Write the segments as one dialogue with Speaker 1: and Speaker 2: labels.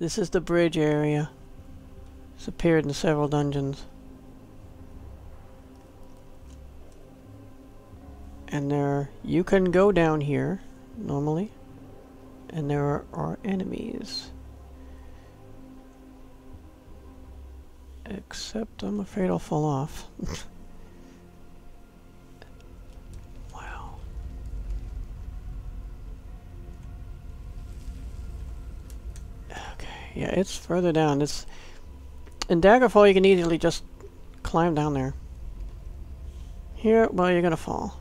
Speaker 1: This is the bridge area. It's appeared in several dungeons. And there, you can go down here, normally. And there are enemies. Except I'm afraid I'll fall off. Wow. Okay, yeah, it's further down. It's in Daggerfall you can easily just climb down there. Here, well, you're gonna fall.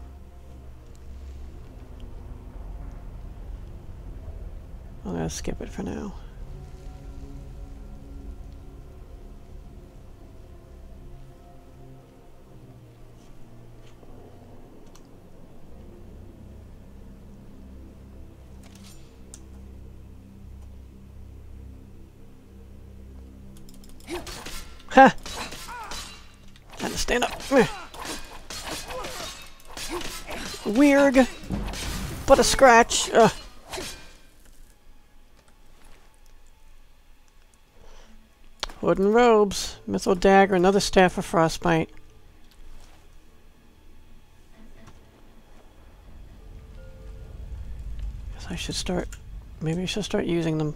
Speaker 1: I'm gonna skip it for now. Ha! Time to stand up. Weird, but a scratch. Wooden robes, mithril dagger, another staff of frostbite. Guess I should start. Maybe I should start using them.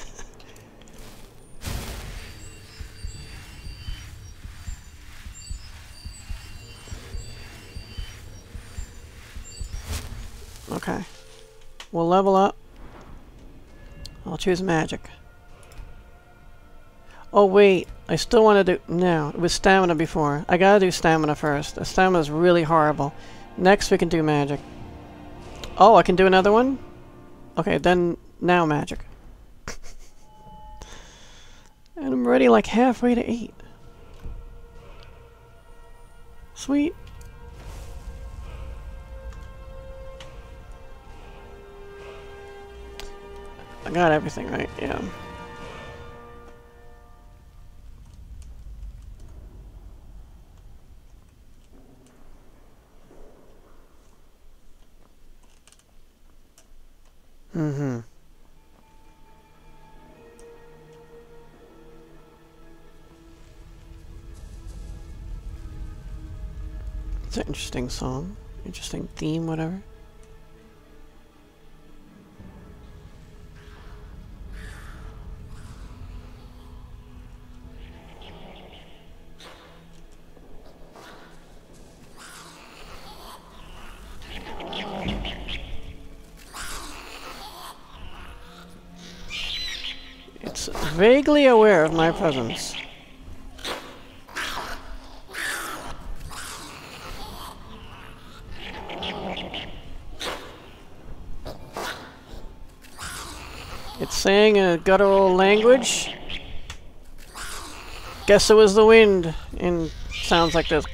Speaker 1: Okay. We'll level up. I'll choose magic. Oh wait, I still want to do... No, it was stamina before. I gotta do stamina first. The stamina's really horrible. Next we can do magic. Oh, I can do another one? Okay, then now magic. And I'm already like halfway to 8. Sweet. I got everything right, yeah. Mm-hmm. It's an interesting song. Interesting theme, whatever. It's vaguely aware of my presence. It's saying in a guttural language. Guess it was the wind. And sounds like this.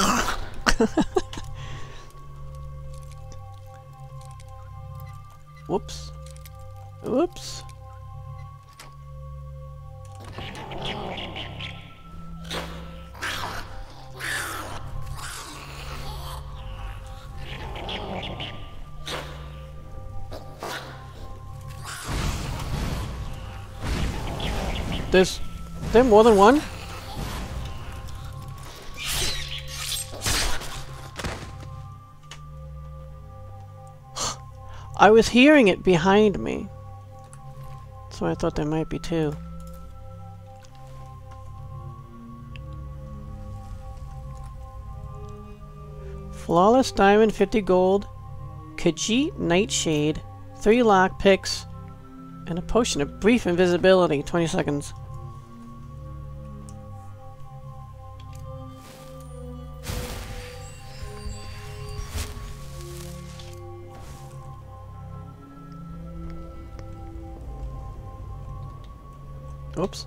Speaker 1: Whoops. Whoops. There's more than one? I was hearing it behind me. So I thought there might be two. Flawless diamond, 50 gold. Khajiit nightshade, 3 lockpicks, and a potion of brief invisibility, 20 seconds. Oops.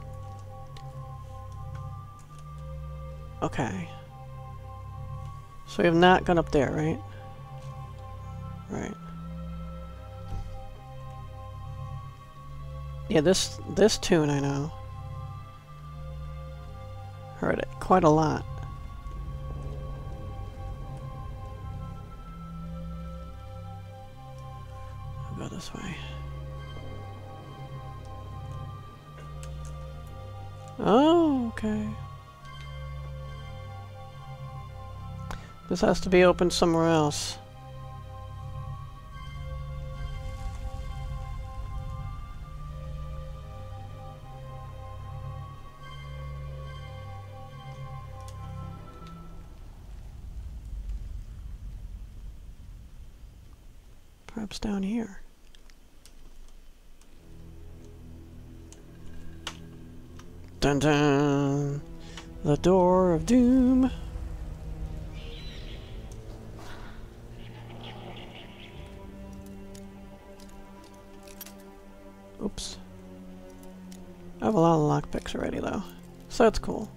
Speaker 1: Okay. So we have not gone up there, right? Right. Yeah, this tune I know. Heard it quite a lot. I'll go this way. Oh, okay. This has to be opened somewhere else. Perhaps down here. Dun dun! The door of doom. Oops. I have a lot of lockpicks already though, so that's cool.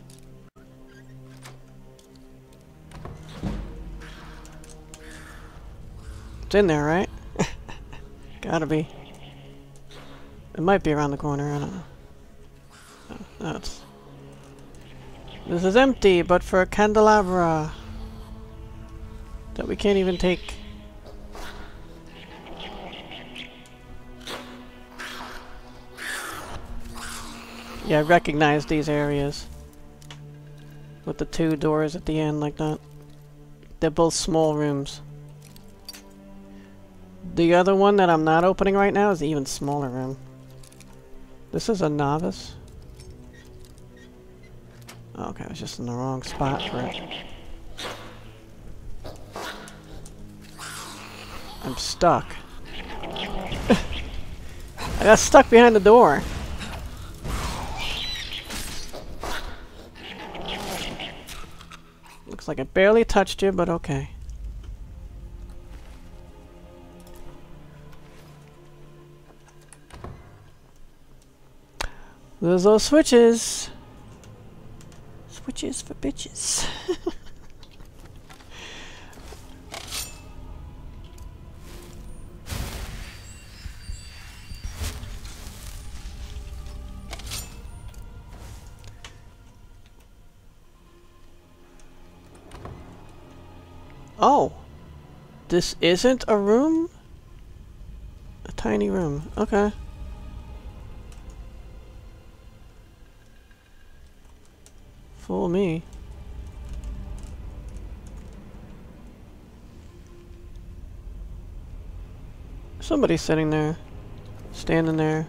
Speaker 1: It's in there, right? Gotta be. It might be around the corner, I don't know. Oh, no, it's... This is empty, but for a candelabra that we can't even take. Yeah, I recognize these areas with the two doors at the end like that. They're both small rooms. The other one that I'm not opening right now is an even smaller room. This is a novice. Oh, okay, I was just in the wrong spot for it. I'm stuck. I got stuck behind the door. Looks like it barely touched you, but okay. There's those switches. Switches for bitches. Oh, this isn't a room? A tiny room. Okay. Fool me. Somebody's sitting there. Standing there.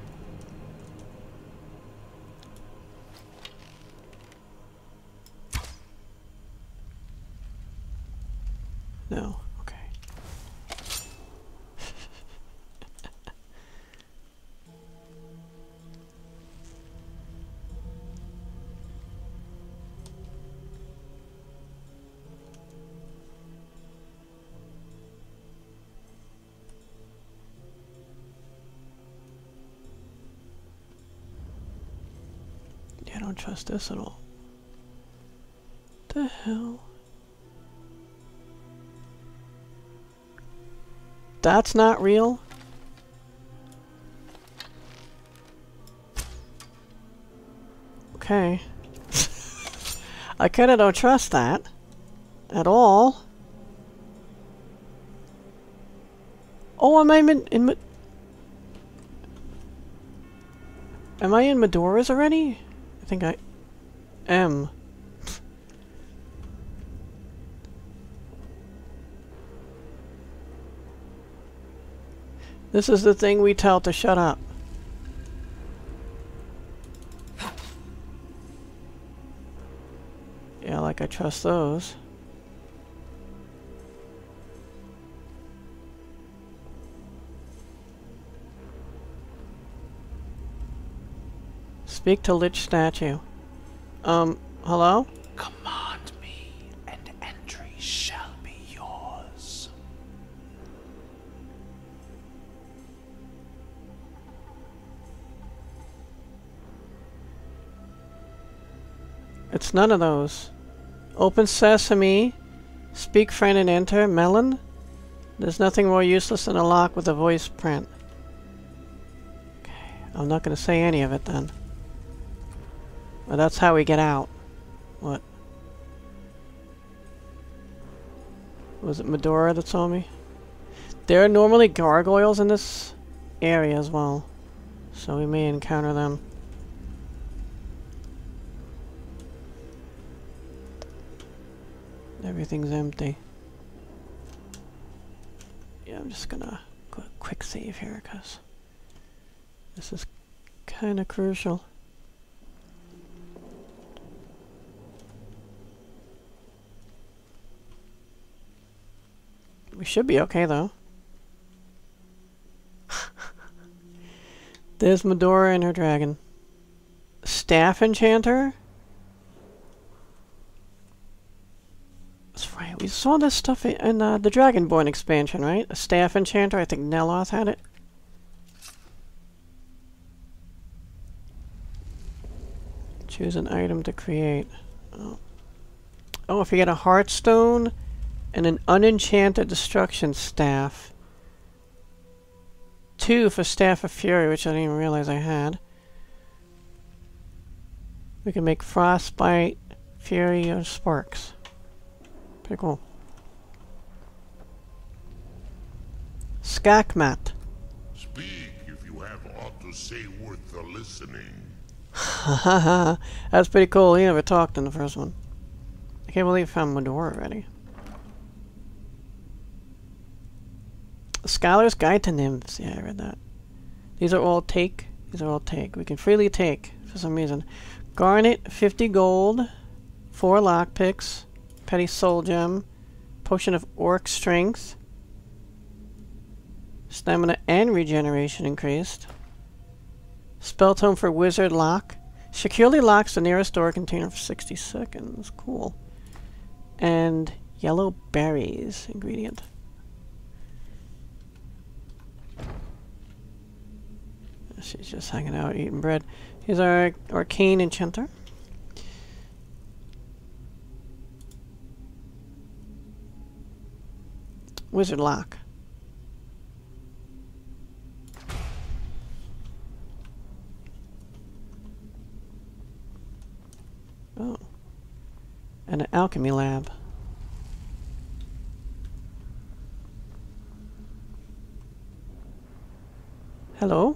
Speaker 1: No. Okay. Yeah, I don't trust this at all. The hell? That's not real? Okay. I kinda don't trust that. At all. Oh, am I in am I in Medora's already? I think I am. This is the thing we tell to shut up. Yeah, like I trust those. Speak to Lich Statue. Hello?
Speaker 2: Command me, and entry shall be yours.
Speaker 1: It's none of those. Open sesame. Speak friend and enter. Melon? There's nothing more useless than a lock with a voice print. Okay, I'm not going to say any of it then. But that's how we get out. What? Was it Medora that saw me? There are normally gargoyles in this area as well. So we may encounter them. Everything's empty. Yeah, I'm just gonna go quick save here because this is kind of crucial. We should be okay though. There's Medora and her dragon. Staff enchanter? That's right, we saw this stuff in the Dragonborn expansion, right? A staff enchanter, I think Neloth had it. Choose an item to create. Oh, if you get a Heartstone and an unenchanted destruction staff. 2 for Staff of Fury, which I didn't even realize I had. We can make Frostbite, Fury, or Sparks. Pretty cool. Skakmat.
Speaker 3: Speak if you have aught to say worth the listening.
Speaker 1: Hahaha. That's pretty cool. He never talked in the first one. I can't believe I found Medora already. Scholar's Guide to Nymphs. Yeah, I read that. These are all take. These are all take. We can freely take for some reason. Garnet, 50 gold. 4 lockpicks. Petty Soul Gem. Potion of Orc Strength. Stamina and regeneration increased. Spell Tome for Wizard Lock. Securely locks the nearest door container for 60 seconds. Cool. And yellow berries ingredient. She's just hanging out eating bread. Here's our arcane enchanter. Wizard lock. Oh. And an alchemy lab. Hello?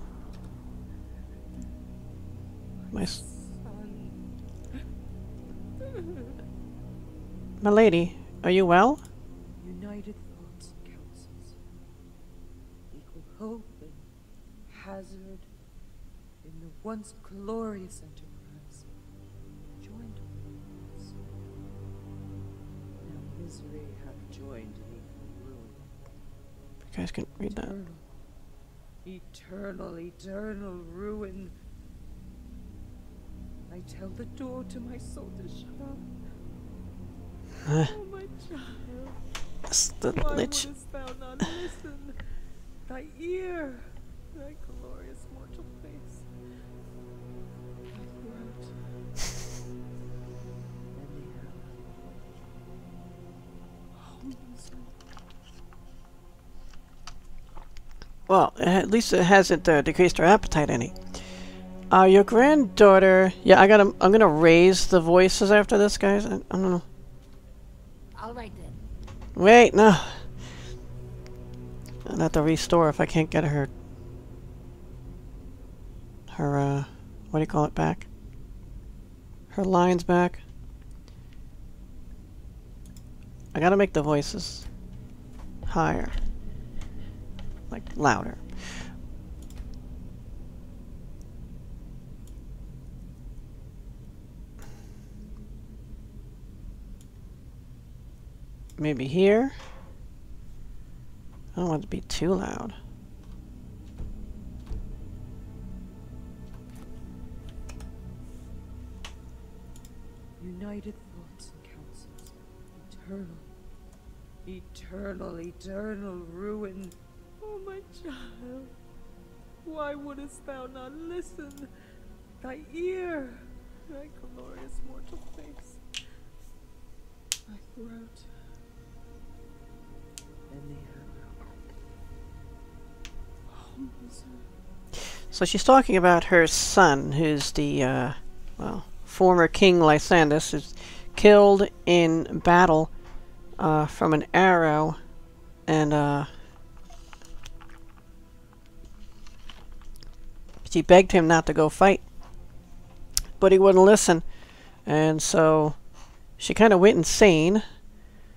Speaker 1: My lady, are you well?
Speaker 4: United thoughts and counsels, equal hope and hazard in the once glorious enterprise, joined us. Now misery hath joined in equal ruin.
Speaker 1: You guys can read that.
Speaker 4: Eternal ruin. I tell the door to my soul to shut up. Oh, my child.
Speaker 1: That's the
Speaker 4: Why
Speaker 1: lich.
Speaker 4: wouldst thou not listen? Thy ear, thy glorious mortal face. Thy throat, and the
Speaker 1: Well, at least it hasn't decreased her appetite any. Your granddaughter... Yeah, I'm gonna raise the voices after this, guys. I don't know.
Speaker 5: Alright then.
Speaker 1: Wait, no. I'll have to restore if I can't get her... Her, what do you call it back? Her lines back. I gotta make the voices higher. Like, louder. Maybe here. I don't want it to be too loud.
Speaker 4: united thoughts and counsels, eternal ruin. Oh, my child, why wouldst thou not listen? Thy ear, thy glorious mortal face, thy throat, and the hammer. Oh, misery.
Speaker 1: So she's talking about her son, who's the, well, former King Lysandus, who's killed in battle from an arrow, and she begged him not to go fight, but he wouldn't listen, and so she kind of went insane,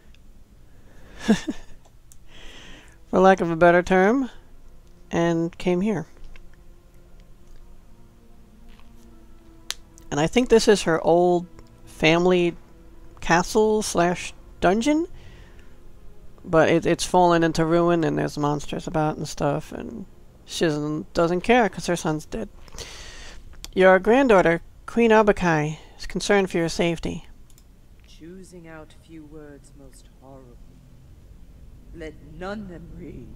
Speaker 1: for lack of a better term, and came here. And I think this is her old family castle slash dungeon, but it's fallen into ruin and there's monsters about and stuff, and she doesn't care because her son's dead. Your granddaughter, Queen aubk-i, is concerned for your safety.
Speaker 4: Choosing out few words most horrible. Let none them read.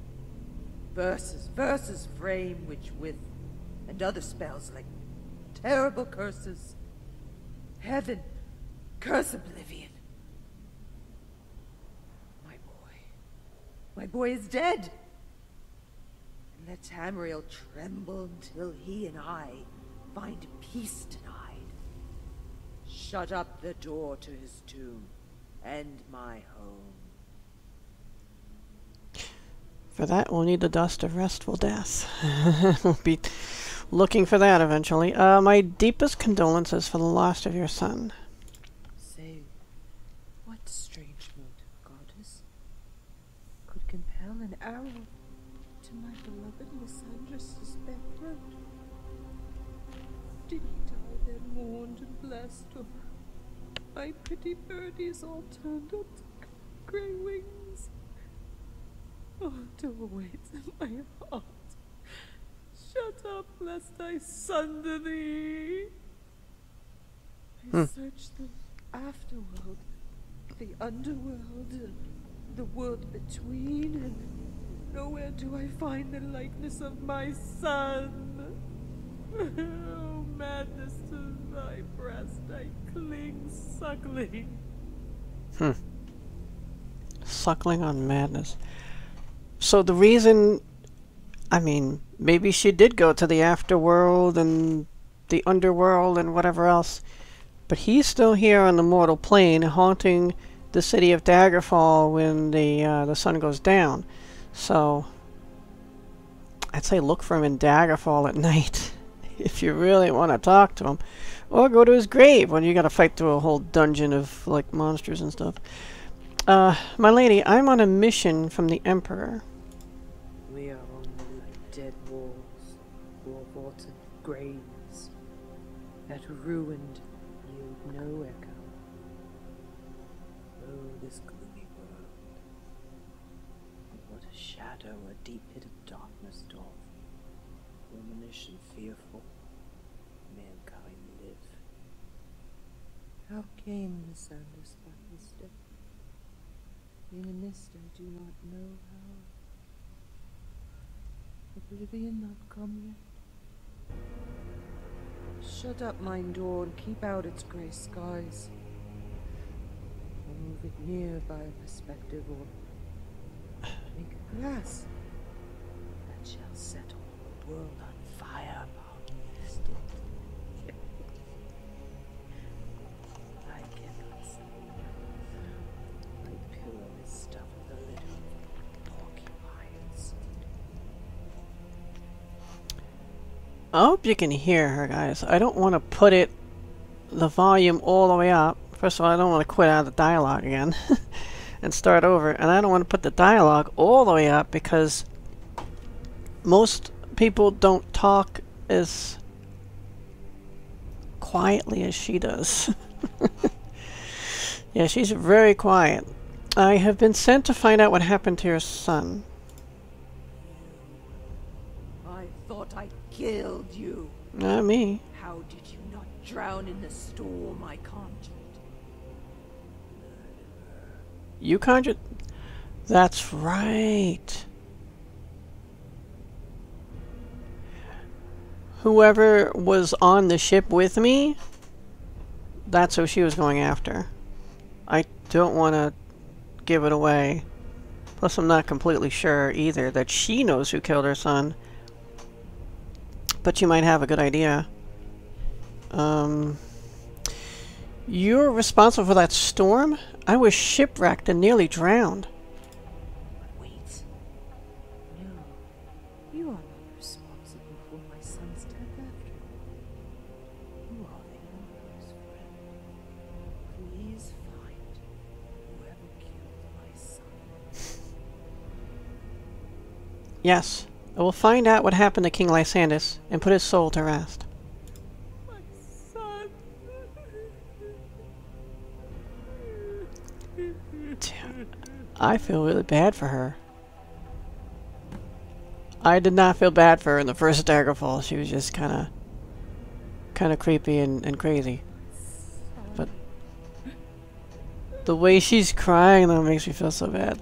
Speaker 4: Verses frame which with, and other spells like terrible curses. Heaven, curse oblivion. My boy is dead. And let Tamriel tremble until he and I find peace denied. Shut up the door to his tomb, and my home.
Speaker 1: For that, we'll need the dust of restful death. We'll be looking for that eventually. My deepest condolences for the loss of your son.
Speaker 4: Say, what strange motive, goddess, could compel an arrow to my beloved Lysandris' bare throat? Did he die then mourned and blessed, or my pretty birdies all turned up to grey wings? Oh, to awaits in my heart. Shut up, lest I sunder thee. I search the afterworld, the underworld, and the world between, and nowhere do I find the likeness of my son. Oh, madness, to thy breast I cling, suckling.
Speaker 1: Suckling on madness. So the reason, I mean, maybe she did go to the afterworld and the underworld and whatever else, but he's still here on the mortal plane, haunting the city of Daggerfall when the sun goes down. So I'd say look for him in Daggerfall at night if you really want to talk to him, or go to his grave when you got to fight through a whole dungeon of like monsters and stuff. My lady, I'm on a mission from the Emperor.
Speaker 4: We are only like dead walls, or vaulted graves, that ruined yield no echo. Oh, this gloomy world, what a shadow a deep pit of darkness doth, womanish and fearful, mankind live. How came the Sandus by his death? In a mist I do not know how. Oblivion not come yet? Shut up mine door and keep out its grey skies. Or move it near by a perspective, or make a glass that shall set all the world on fire upon this day. I cannot sleep. My pillow is stuffed with a litter of porcupines.
Speaker 1: I hope you can hear her, guys. I don't want to put the volume all the way up. First of all, I don't want to quit out of the dialogue again and start over. And I don't want to put the dialogue all the way up because most people don't talk as quietly as she does. Yeah, she's very quiet. I have been sent to find out what happened to your son.
Speaker 4: I thought I killed you.
Speaker 1: Not me.
Speaker 4: How did you not drown in the storm I conjured?
Speaker 1: You conjured? That's right. Whoever was on the ship with me, that's who she was going after. I don't want to give it away. Plus, I'm not completely sure either that she knows who killed her son. But you might have a good idea. You're responsible for that storm? I was shipwrecked and nearly drowned.
Speaker 4: But wait. No. You are not responsible for my son's death after all. You are the Emperor's friend. Please find whoever killed my son
Speaker 1: Yes. I will find out what happened to King Lysandus and put his soul to rest.
Speaker 4: My son.
Speaker 1: Damn. I feel really bad for her. I did not feel bad for her in the first Daggerfall. She was just kind of creepy and crazy. But the way she's crying though makes me feel so bad.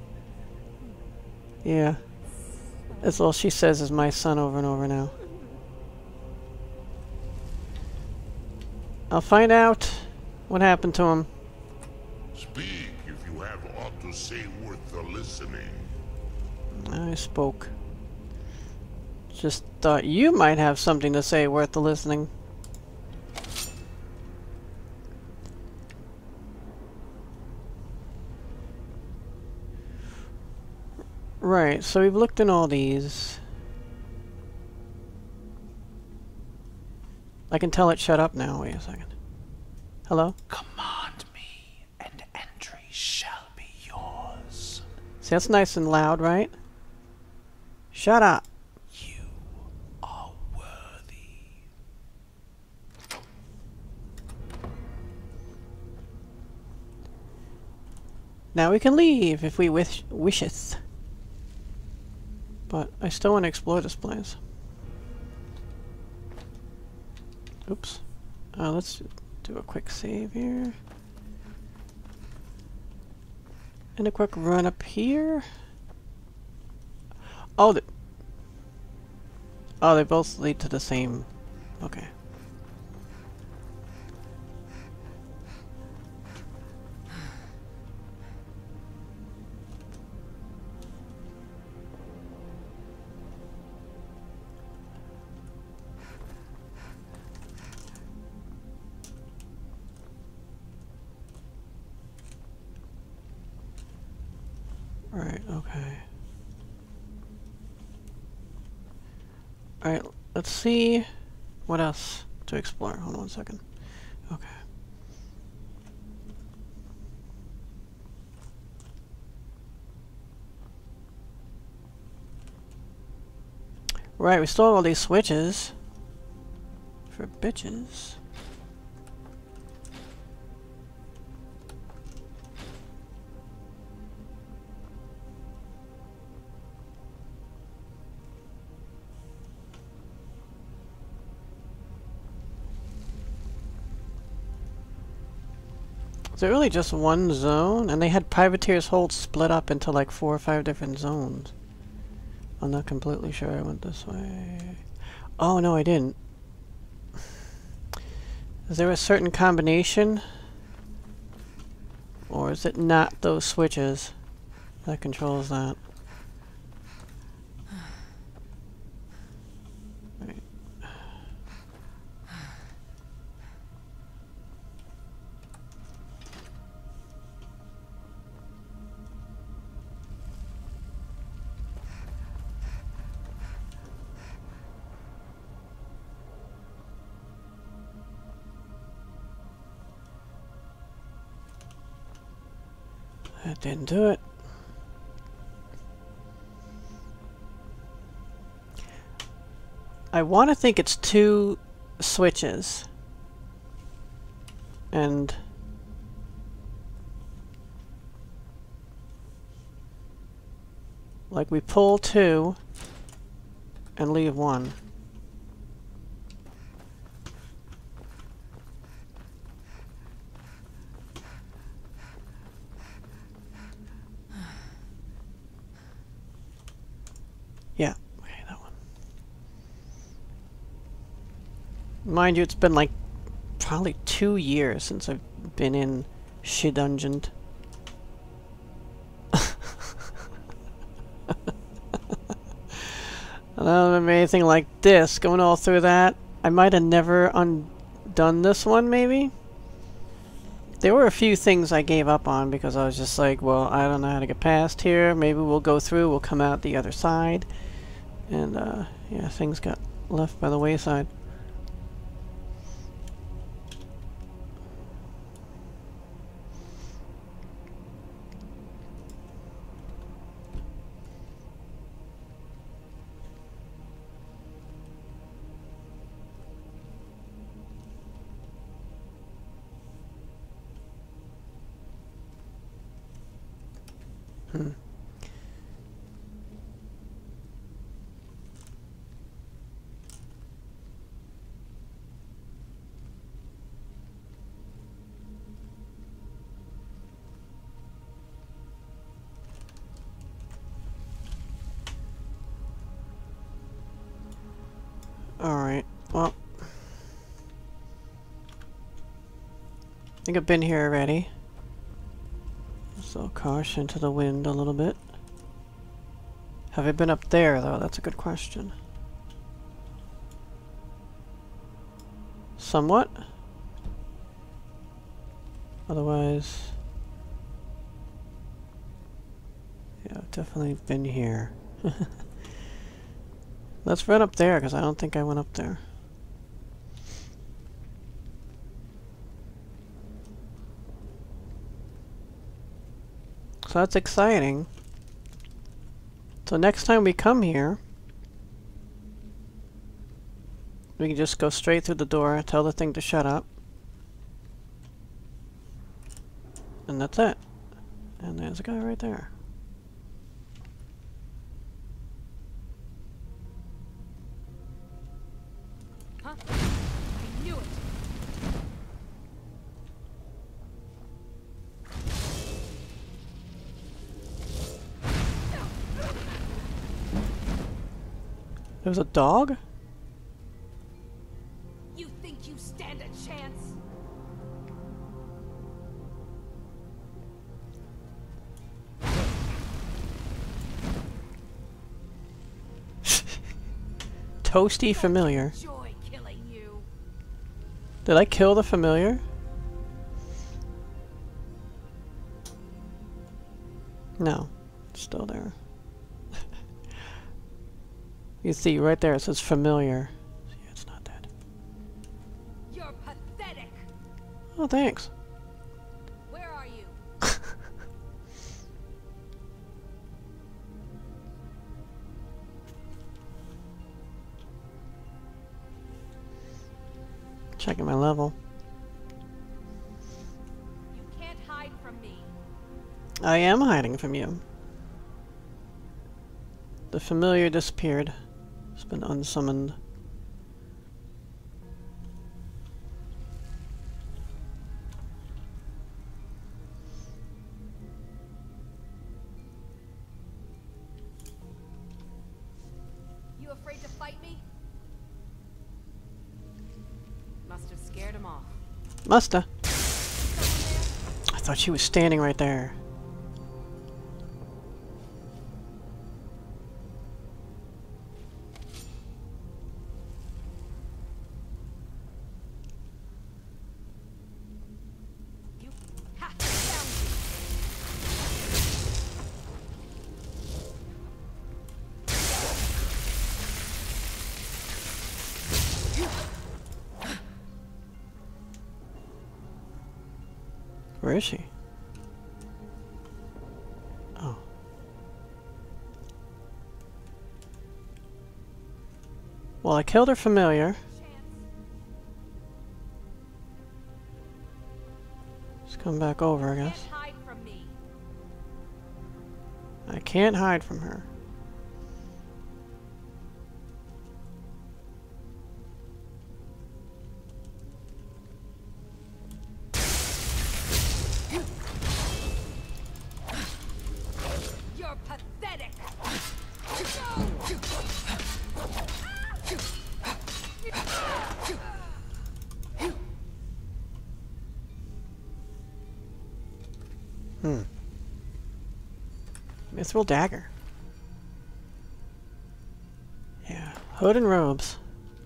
Speaker 1: Yeah. That's all she says is my son over and over now. I'll find out what happened to him.
Speaker 3: Speak if you have aught to say worth the listening.
Speaker 1: I spoke. Just thought you might have something to say worth the listening. Right, so we've looked in all these. I can tell it shut up now. Wait a second. Hello?
Speaker 2: Command me, and entry shall be yours.
Speaker 1: See, that's nice and loud, right? Shut up.
Speaker 2: You are worthy.
Speaker 1: Now we can leave if we wisheth. But I still want to explore this place. Oops. Let's do a quick save here. And a quick run up here. Oh, they both lead to the same. Okay. Right, okay. Alright, let's see what else to explore. Hold on a second. Okay. Right, we still have all these switches for bitches. Is it really just one zone? And they had Privateer's Hold split up into like 4 or 5 different zones. I'm not completely sure I went this way. Oh no, I didn't. Is there a certain combination? Or is it not those switches that controls that? Right. That didn't do it. I want to think it's 2 switches. And like we pull 2 and leave 1. Yeah, okay, that one. Mind you, it's been like probably 2 years since I've been in Shidungeon. I don't remember anything like this, going all through that. I might have never undone this one, maybe? There were a few things I gave up on because I was just like, well, I don't know how to get past here. Maybe we'll go through, we'll come out the other side. And, yeah, things got left by the wayside. Alright, well. I think I've been here already. So caution to the wind a little bit. Have I been up there though? That's a good question. Somewhat. Otherwise... yeah, I've definitely been here. Let's run up there, because I don't think I went up there. So that's exciting. So next time we come here, we can just go straight through the door, tell the thing to shut up. And that's it. And there's a guy right there.
Speaker 4: Huh? I knew it.
Speaker 1: There was a dog?
Speaker 4: You think you stand a chance?
Speaker 1: Toasty familiar.
Speaker 4: Enjoy killing you.
Speaker 1: Did I kill the familiar? No. It's still there. You see right there it says familiar. Yeah, it's not dead.
Speaker 4: You're pathetic.
Speaker 1: Oh, thanks.
Speaker 4: Where are you?
Speaker 1: Checking my level.
Speaker 4: You can't hide from me.
Speaker 1: I am hiding from you. The familiar disappeared. It's been unsummoned.
Speaker 4: You afraid to fight me? Must have scared him off.
Speaker 1: Musta. I thought she was standing right there.
Speaker 4: You have to found
Speaker 1: Where is she? Oh. Well, I killed her familiar. Just come back over, I guess.
Speaker 4: Can't hide from me.
Speaker 1: I can't hide from her.
Speaker 4: You're pathetic.
Speaker 1: Mithril dagger. Yeah, hood and robes.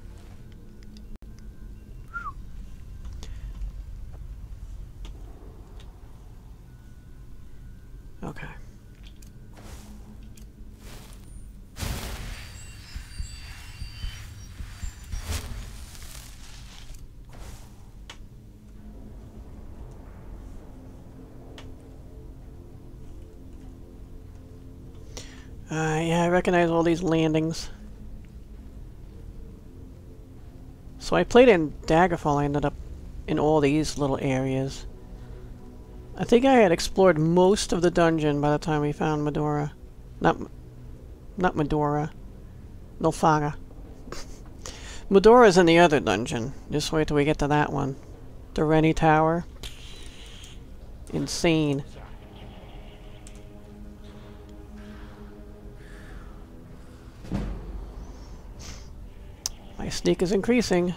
Speaker 1: Okay. Yeah, I recognize all these landings. So I played in Daggerfall, I ended up in all these little areas. I think I had explored most of the dungeon by the time we found Medora. Not Medora. Nulfaga. Medora's in the other dungeon. Just wait till we get to that one. The Rennie Tower. Insane. My sneak is increasing.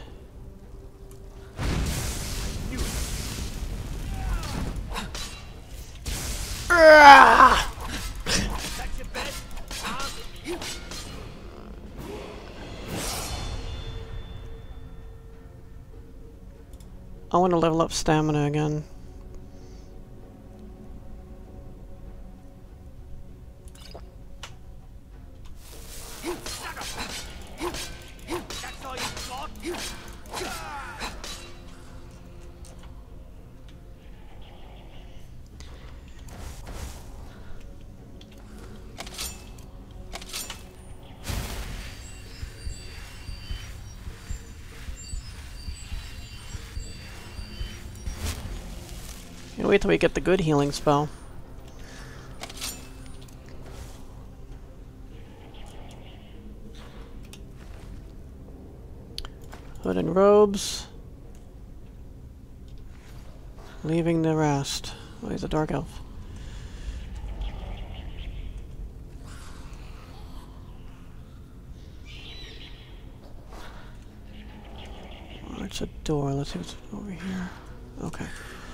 Speaker 1: I want to level up stamina again. Wait till we get the good healing spell. Hood and robes. Leaving the rest. Oh, he's a dark elf. Oh, it's a door. Let's see what's over here. Okay.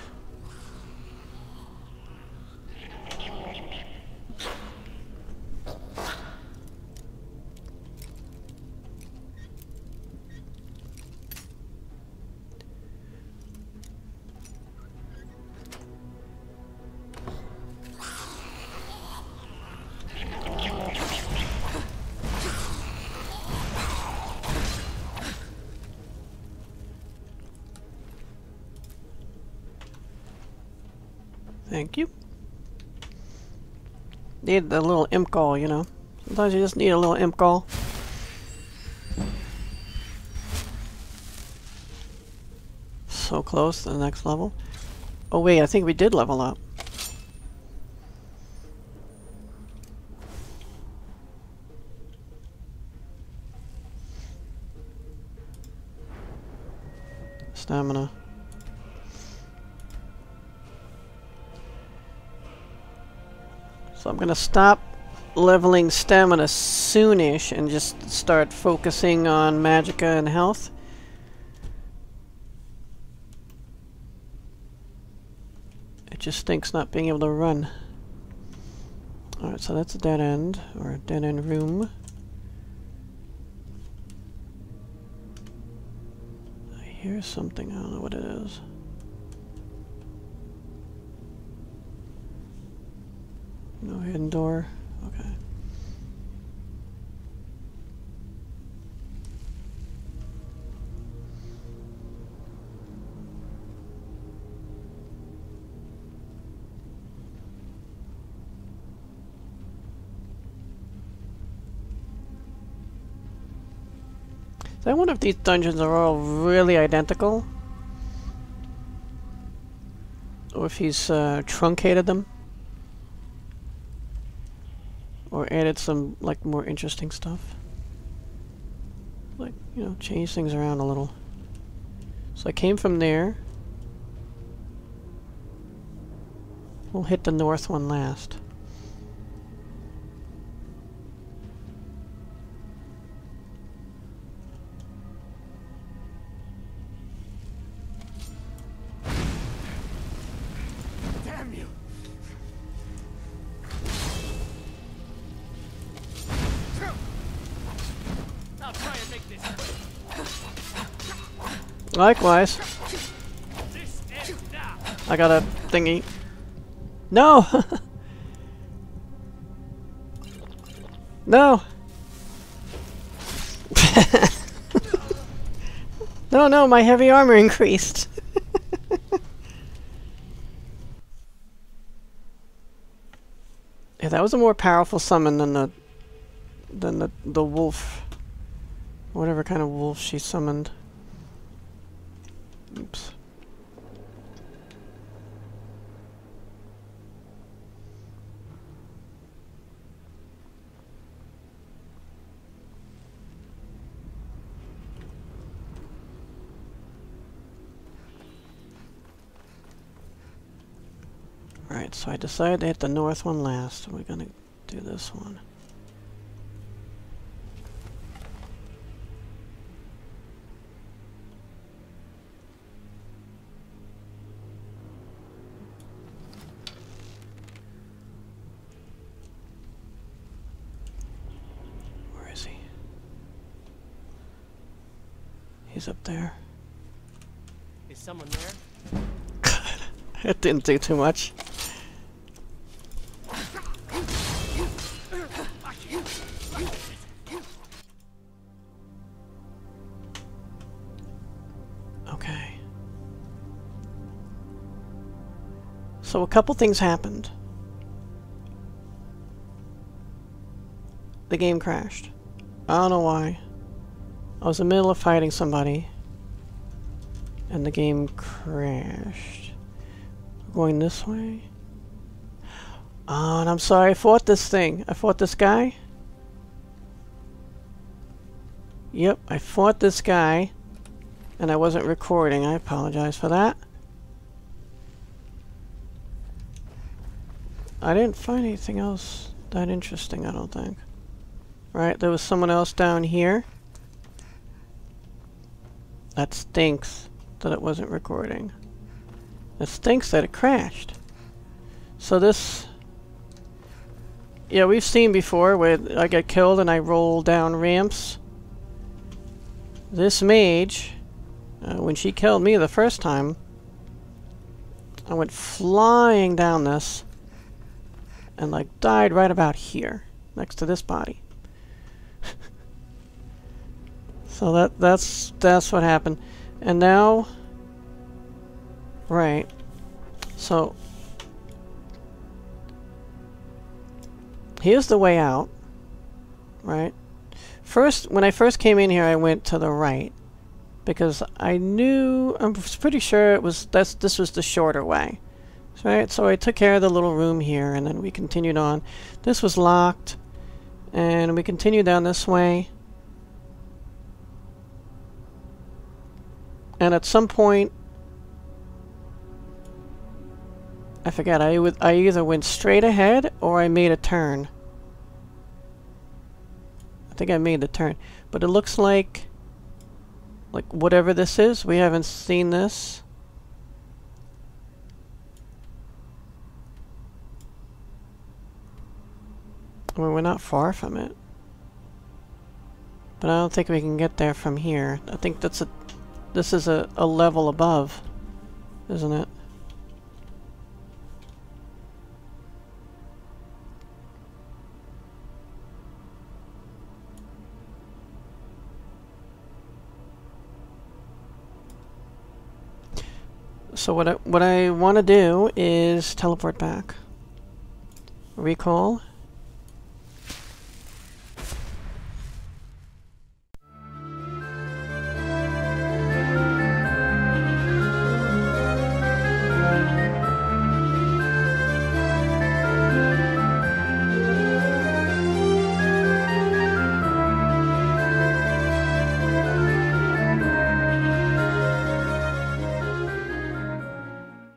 Speaker 1: Thank you. Need a little imp gall, you know. Sometimes you just need a little imp gall. So close to the next level. Oh wait, I think we did level up. Stamina. So I'm gonna stop leveling stamina soonish and just start focusing on magicka and health. It just stinks not being able to run. Alright, so that's a dead end, or a dead end room. I hear something, I don't know what it is. No hidden door. Okay. So I wonder if these dungeons are all really identical, or if he's truncated them. Or added some, like, more interesting stuff. Like, you know, change things around a little. So I came from there. We'll hit the north one last.
Speaker 2: Damn you! I'll try and make this quick.
Speaker 1: Likewise.
Speaker 2: This ends now.
Speaker 1: I got a thingy. No! No! No, no, my heavy armor increased. Yeah, that was a more powerful summon than the wolf. Whatever kind of wolf she summoned. Oops. Alright, so I decided to hit the north one last. We're gonna do this one. Where is he? He's up there.
Speaker 6: Is someone there?
Speaker 1: It didn't do too much. Okay. So a couple things happened. The game crashed. I don't know why. I was in the middle of fighting somebody, and the game crashed. Going this way. Oh, and I'm sorry, I fought this thing. I fought this guy. Yep, I fought this guy, and I wasn't recording. I apologize for that. I didn't find anything else that interesting, I don't think. Right, there was someone else down here. That stinks that it wasn't recording. It stinks that it crashed. So this... Yeah, we've seen before where I get killed and I roll down ramps. This mage, when she killed me the first time, I went flying down this and like died right about here, next to this body. So that's what happened. And now... Right. So here's the way out. Right? First, when I first came in here, I went to the right because I knew, I'm pretty sure it was this was the shorter way. Right? So I took care of the little room here and then we continued on. This was locked and we continued down this way. And at some point, I forget, I either went straight ahead or I made a turn. I think I made the turn. But it looks like whatever this is, we haven't seen this. I mean, we're not far from it. But I don't think we can get there from here. I think this is a level above, isn't it? So what I want to do is teleport back. Recall.